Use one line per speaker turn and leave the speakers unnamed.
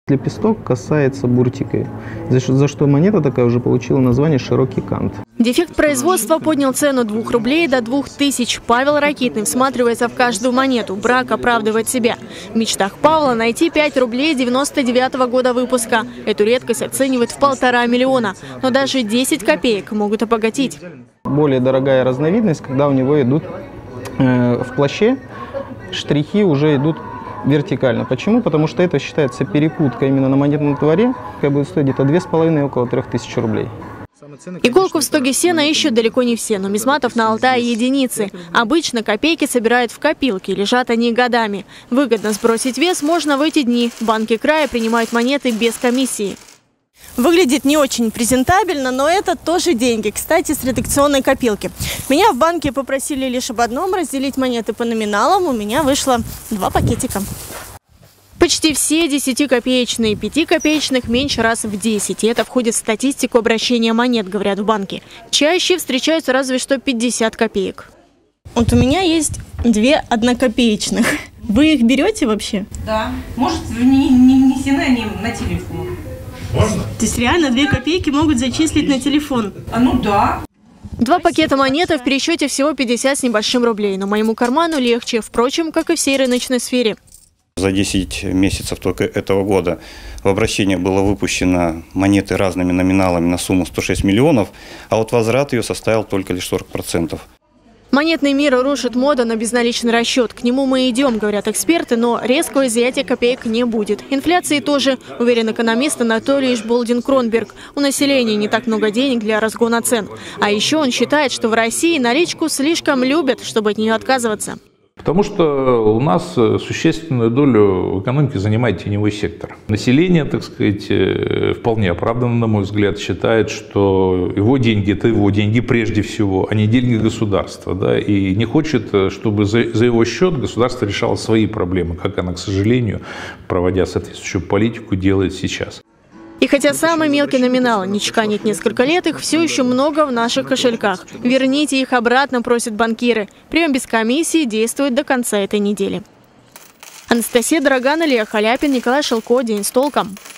Лепесток касается буртикой, за что монета такая уже получила название «широкий кант».
Дефект производства поднял цену 2 рублей до 2000. Павел Ракитный всматривается в каждую монету. Брак оправдывает себя. В мечтах Павла найти 5 рублей 99-го года выпуска. Эту редкость оценивают в 1,5 миллиона. Но даже 10 копеек могут обогатить.
Более дорогая разновидность, когда у него идут в плаще, штрихи уже идут вертикально. Почему? Потому что это считается перекупка именно на монетном дворе, которая будет стоить где-то 2,5 и около 3000 рублей.
Иголку в стоге сена ищут далеко не все. Нумизматов на Алтае единицы. Обычно копейки собирают в копилке, лежат они годами. Выгодно сбросить вес можно в эти дни. Банки края принимают монеты без комиссии. Выглядит не очень презентабельно, но это тоже деньги. Кстати, с редакционной копилки. Меня в банке попросили лишь об одном – разделить монеты по номиналам. У меня вышло 2 пакетика. Почти все 10-копеечные, 5-копеечных меньше раз в 10. И это входит в статистику обращения монет, говорят в банке. Чаще встречаются разве что 50 копеек. Вот у меня есть 2 однокопеечных. Вы их берете вообще?
Да. Может, не внесены они на телефон.
Можно?
То есть реально 2 копейки могут зачислить на телефон?
Ну да.
2 пакета монеты в пересчете всего 50 с небольшим рублей. Но моему карману легче, впрочем, как и всей рыночной сфере.
За 10 месяцев только этого года в обращение было выпущено монеты разными номиналами на сумму 106 миллионов, а вот возврат ее составил только лишь 40%.
Монетный мир рушит мода на безналичный расчет. К нему мы идем, говорят эксперты, но резкого изъятия копеек не будет. Инфляции тоже, уверен экономист Анатолий Болдин-Кронберг. У населения не так много денег для разгона цен. А еще он считает, что в России наличку слишком любят, чтобы от нее отказываться.
Потому что у нас существенную долю в экономике занимает теневой сектор. Население, так сказать, вполне оправданно, на мой взгляд, считает, что его деньги – это его деньги прежде всего, а не деньги государства. Да? И не хочет, чтобы за его счет государство решало свои проблемы, как оно, к сожалению, проводя соответствующую политику, делает сейчас.
И хотя самый мелкий номинал не чеканит несколько лет, их все еще много в наших кошельках. Верните их обратно, просят банкиры. Прием без комиссии действует до конца этой недели. Анастасия Драган, Илья Халяпин, Николай Шелко. День с толком.